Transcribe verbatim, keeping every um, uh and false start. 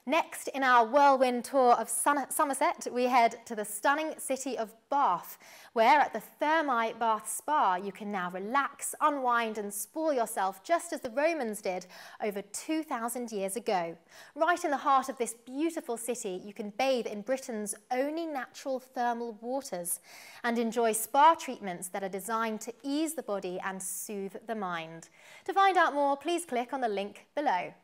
Next, in our whirlwind tour of Somerset, we head to the stunning city of Bath, where at the Thermae Bath Spa you can now relax, unwind and spoil yourself just as the Romans did over two thousand years ago. Right in the heart of this beautiful city, you can bathe in Britain's only natural thermal waters and enjoy spa treatments that are designed to ease the body and soothe the mind. To find out more, please click on the link below.